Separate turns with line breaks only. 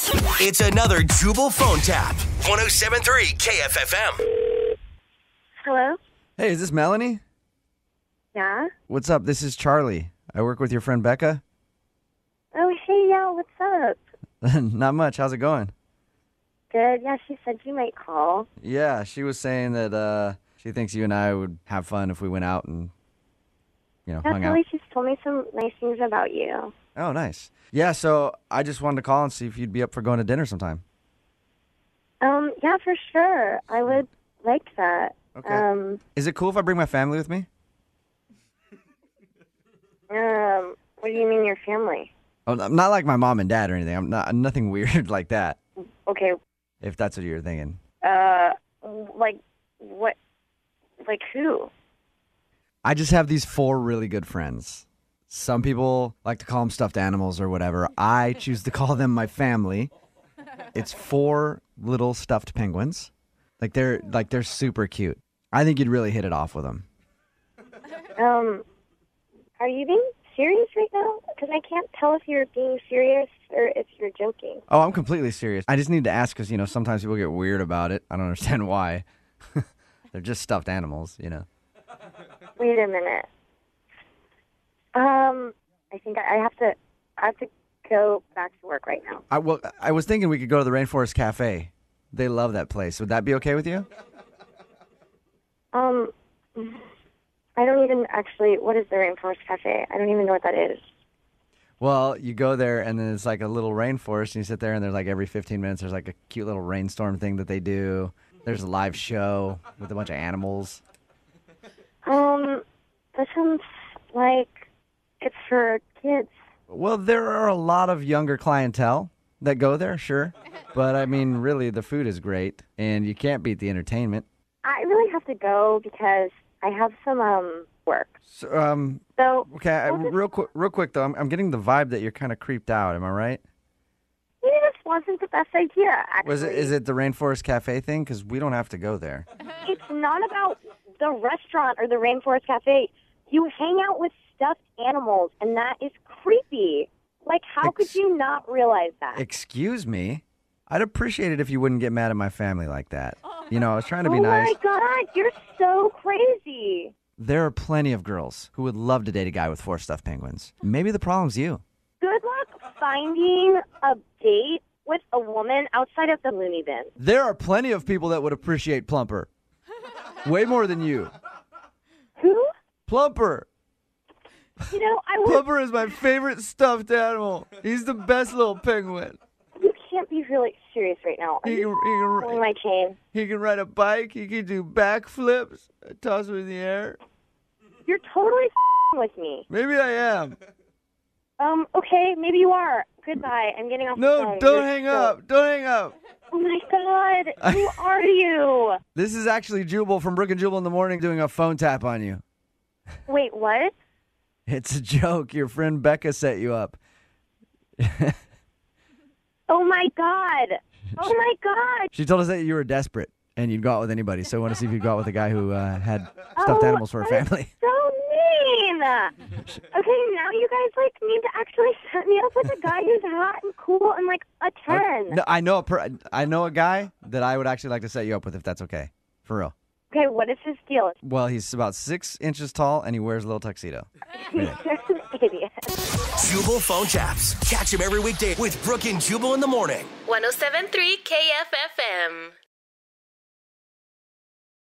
It's another Jubal phone tap. 107.3 KFFM.
Hello?
Hey, is this Melanie?
Yeah?
What's up? This is Charlie. I work with your friend Becca.
Oh, hey, yeah, what's up?
Not much. How's it going?
Good. Yeah, she said you might call.
Yeah, she was saying that she thinks you and I would have fun if we went out and, hung out.
She's told me some nice things about you.
Oh, nice. Yeah, so I just wanted to call and see if you'd be up for going to dinner sometime.
Yeah, for sure. I would like that.
Okay. Is it cool if I bring my family with me?
What do you mean your family?
Oh, not like my mom and dad or anything. I'm nothing weird like that.
Okay.
If that's what you're thinking.
Like, what? Like who?
I just have these 4 really good friends. Some people like to call them stuffed animals or whatever. I choose to call them my family. It's 4 little stuffed penguins. They're super cute. I think you'd really hit it off with them.
Are you being serious right now? Because I can't tell if you're being serious or if you're joking.
Oh, I'm completely serious. I just need to ask because, sometimes people get weird about it. I don't understand why. They're just stuffed animals,
Wait a minute. I think I have to go back to work right now.
I was thinking we could go to the Rainforest Cafe. They love that place. Would that be okay with you?
I don't even actually, what is the Rainforest Cafe? I don't even know what that is.
Well, you go there, and then it's like a little rainforest, and you sit there, and there's like every 15 minutes, there's like a cute little rainstorm thing that they do. There's a live show with a bunch of animals.
That sounds like it's for kids.
Well, there are a lot of younger clientele that go there, sure. But, I mean, really, the food is great, and you can't beat the entertainment.
I really have to go because I have some, work.
So okay, real quick, though, I'm getting the vibe that you're kind of creeped out. Am I right?
Maybe this wasn't the best idea, actually.
Is it the Rainforest Cafe thing? Because we don't have to go there.
It's not about the restaurant or the Rainforest Cafe. You hang out with stuffed animals, and that is creepy. Like, how could you not realize that?
Excuse me? I'd appreciate it if you wouldn't get mad at my family like that. I was trying to be nice.
Oh, my God, you're so crazy.
There are plenty of girls who would love to date a guy with 4 stuffed penguins. Maybe the problem's you.
Good luck finding a date with a woman outside of the loony bin.
There are plenty of people that would appreciate Plumper. Way more than you.
Who?
Plumper. Plumper is my favorite stuffed animal. He's the best little penguin.
You can't be really serious right now. Are you pulling my chain?
He can ride a bike. He can do backflips. Toss him in the air.
You're totally with me.
Maybe I am.
Okay, maybe you are. Goodbye. I'm getting off the phone.
No, don't hang up. Don't hang up.
Oh, my God. Who are you?
This is actually Jubal from Brook and Jubal in the Morning doing a phone tap on you.
Wait, what?
It's a joke. Your friend Becca set you up.
Oh, my God. Oh, my God.
She told us that you were desperate and you'd go out with anybody. So I want to see if you'd go out with a guy who had stuffed animals for a family.
So mean. Okay, now you guys need to actually set me up with a guy who's hot and cool and a 10.
No, I know a guy that I would actually like to set you up with if that's okay. For real.
Okay, what is his deal?
Well, he's about 6 inches tall and he wears a little tuxedo.
You're an idiot.
Jubal phone taps. Catch him every weekday with Brook and Jubal in the Morning.
107.3 KFFM.